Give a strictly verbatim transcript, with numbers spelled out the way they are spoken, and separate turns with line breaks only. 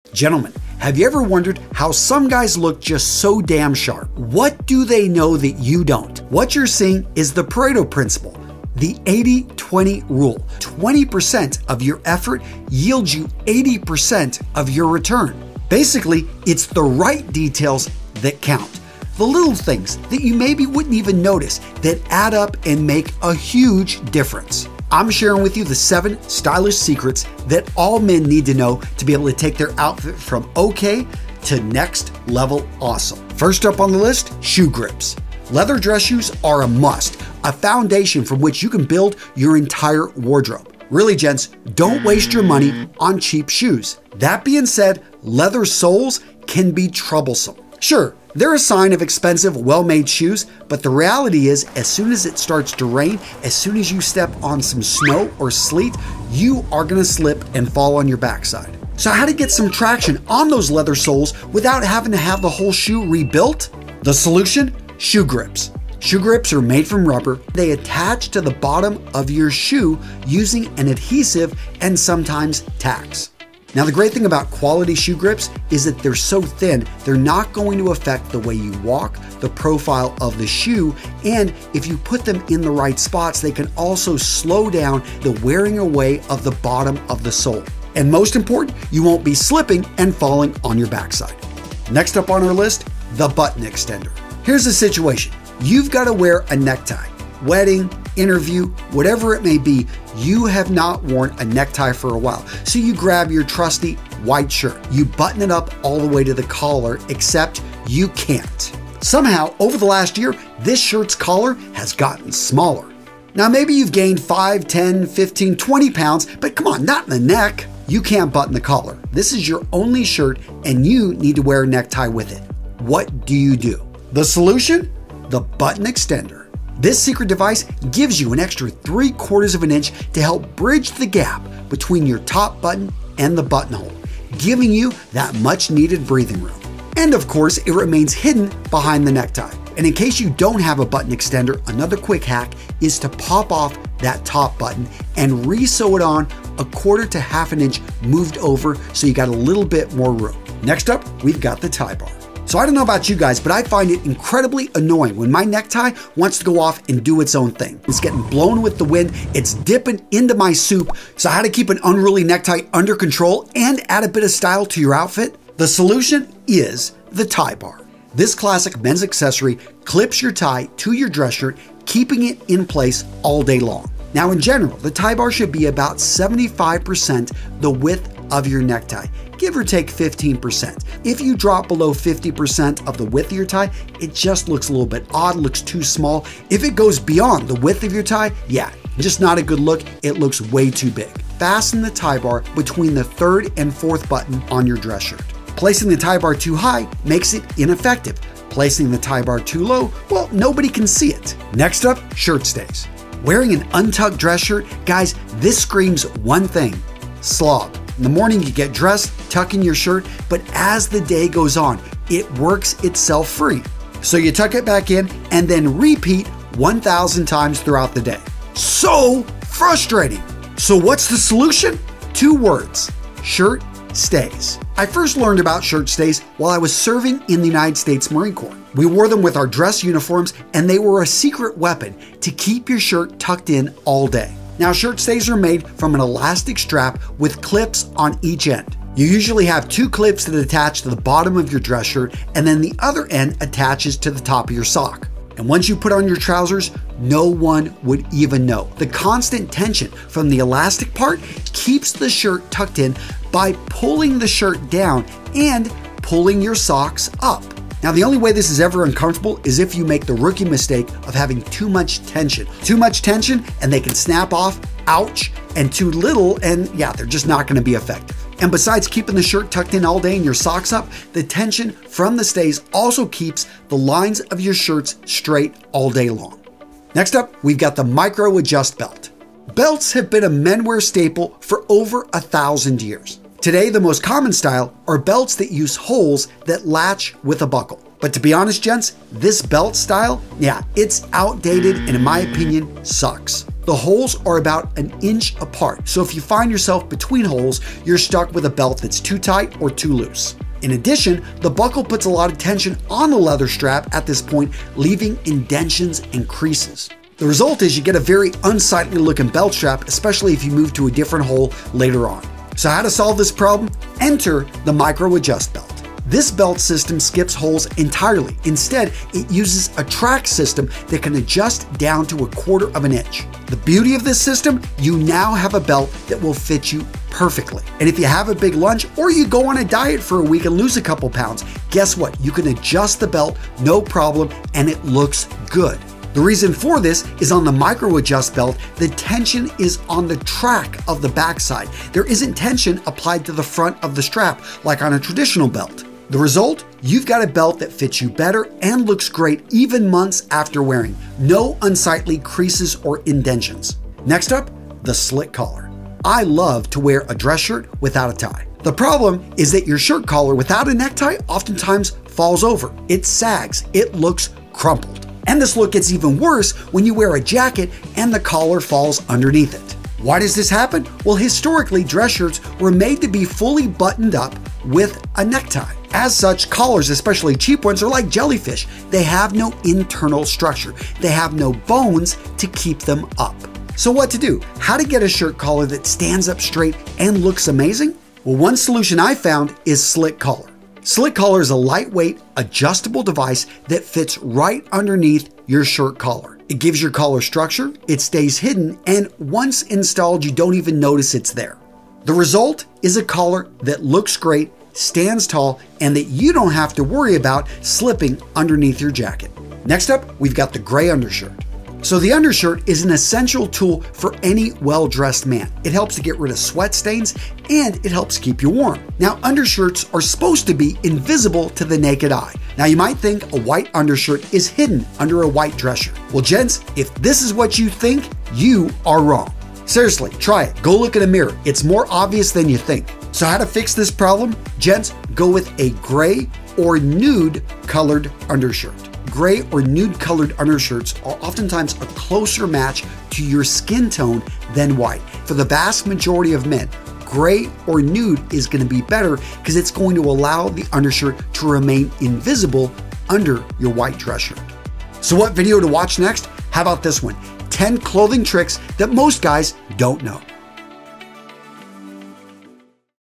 Gentlemen, have you ever wondered how some guys look just so damn sharp? What do they know that you don't? What you're seeing is the Pareto principle, the eighty twenty rule. twenty percent of your effort yields you eighty percent of your return. Basically, it's the right details that count. The little things that you maybe wouldn't even notice that add up and make a huge difference. I'm sharing with you the seven stylish secrets that all men need to know to be able to take their outfit from okay to next level awesome. First up on the list, shoe grips. Leather dress shoes are a must, a foundation from which you can build your entire wardrobe. Really, gents, don't waste your money on cheap shoes. That being said, leather soles can be troublesome. Sure, they're a sign of expensive, well-made shoes, but the reality is, as soon as it starts to rain, as soon as you step on some snow or sleet, you are gonna slip and fall on your backside. So how to get some traction on those leather soles without having to have the whole shoe rebuilt? The solution? Shoe grips. Shoe grips are made from rubber. They attach to the bottom of your shoe using an adhesive and sometimes tacks. Now, the great thing about quality shoe grips is that they're so thin, they're not going to affect the way you walk, the profile of the shoe, and if you put them in the right spots, they can also slow down the wearing away of the bottom of the sole. And most important, you won't be slipping and falling on your backside. Next up on our list, the button extender. Here's the situation. You've got to wear a necktie. Wedding, interview, whatever it may be, you have not worn a necktie for a while. So you grab your trusty white shirt. You button it up all the way to the collar, except you can't. Somehow, over the last year, this shirt's collar has gotten smaller. Now, maybe you've gained five, ten, fifteen, twenty pounds, but come on, not in the neck. You can't button the collar. This is your only shirt, and you need to wear a necktie with it. What do you do? The solution? The button extender. This secret device gives you an extra three quarters of an inch to help bridge the gap between your top button and the buttonhole, giving you that much needed breathing room. And of course, it remains hidden behind the necktie. And in case you don't have a button extender, another quick hack is to pop off that top button and re-sew it on a quarter to half an inch moved over so you got a little bit more room. Next up, we've got the tie bar. So I don't know about you guys, but I find it incredibly annoying when my necktie wants to go off and do its own thing. It's getting blown with the wind, it's dipping into my soup. So how to keep an unruly necktie under control and add a bit of style to your outfit? The solution is the tie bar. This classic men's accessory clips your tie to your dress shirt, keeping it in place all day long. Now in general, the tie bar should be about seventy-five percent the width of your necktie, give or take fifteen percent. If you drop below fifty percent of the width of your tie, it just looks a little bit odd, looks too small. If it goes beyond the width of your tie, yeah, just not a good look, it looks way too big. Fasten the tie bar between the third and fourth button on your dress shirt. Placing the tie bar too high makes it ineffective. Placing the tie bar too low, well, nobody can see it. Next up, shirt stays. Wearing an untucked dress shirt, guys, this screams one thing: slob. In the morning, you get dressed, tuck in your shirt, but as the day goes on, it works itself free. So you tuck it back in and then repeat one thousand times throughout the day. So frustrating. So what's the solution? Two words: shirt stays. I first learned about shirt stays while I was serving in the United States Marine Corps. We wore them with our dress uniforms, and they were a secret weapon to keep your shirt tucked in all day. Now, shirt stays are made from an elastic strap with clips on each end. You usually have two clips that attach to the bottom of your dress shirt, and then the other end attaches to the top of your sock. And once you put on your trousers, no one would even know. The constant tension from the elastic part keeps the shirt tucked in by pulling the shirt down and pulling your socks up. Now, the only way this is ever uncomfortable is if you make the rookie mistake of having too much tension. Too much tension and they can snap off, ouch, and too little and yeah, they're just not gonna be effective. And besides keeping the shirt tucked in all day and your socks up, the tension from the stays also keeps the lines of your shirts straight all day long. Next up, we've got the micro adjust belt. Belts have been a menwear staple for over a thousand years. Today, the most common style are belts that use holes that latch with a buckle. But to be honest, gents, this belt style, yeah, it's outdated and in my opinion, sucks. The holes are about an inch apart, so if you find yourself between holes, you're stuck with a belt that's too tight or too loose. In addition, the buckle puts a lot of tension on the leather strap at this point, leaving indentions and creases. The result is you get a very unsightly looking belt strap, especially if you move to a different hole later on. So how to solve this problem? Enter the micro adjust belt. This belt system skips holes entirely. Instead, it uses a track system that can adjust down to a quarter of an inch. The beauty of this system, you now have a belt that will fit you perfectly. And if you have a big lunch or you go on a diet for a week and lose a couple pounds, guess what? You can adjust the belt, no problem, and it looks good. The reason for this is on the micro adjust belt, the tension is on the track of the backside. There isn't tension applied to the front of the strap like on a traditional belt. The result? You've got a belt that fits you better and looks great even months after wearing. No unsightly creases or indentions. Next up, the slit collar. I love to wear a dress shirt without a tie. The problem is that your shirt collar without a necktie oftentimes falls over. It sags. It looks crumpled. And this look gets even worse when you wear a jacket and the collar falls underneath it. Why does this happen? Well, historically, dress shirts were made to be fully buttoned up with a necktie. As such, collars, especially cheap ones, are like jellyfish. They have no internal structure. They have no bones to keep them up. So what to do? How to get a shirt collar that stands up straight and looks amazing? Well, one solution I found is Slit Collar. Slit Collar is a lightweight, adjustable device that fits right underneath your shirt collar. It gives your collar structure, it stays hidden, and once installed, you don't even notice it's there. The result is a collar that looks great, stands tall, and that you don't have to worry about slipping underneath your jacket. Next up, we've got the gray undershirt. So the undershirt is an essential tool for any well-dressed man. It helps to get rid of sweat stains and it helps keep you warm. Now, undershirts are supposed to be invisible to the naked eye. Now, you might think a white undershirt is hidden under a white dress shirt. Well, gents, if this is what you think, you are wrong. Seriously, try it. Go look in a mirror. It's more obvious than you think. So how to fix this problem? Gents, go with a gray or nude colored undershirt. Gray or nude colored undershirts are oftentimes a closer match to your skin tone than white. For the vast majority of men, gray or nude is going to be better because it's going to allow the undershirt to remain invisible under your white dress shirt. So what video to watch next? How about this one? ten clothing tricks that most guys don't know.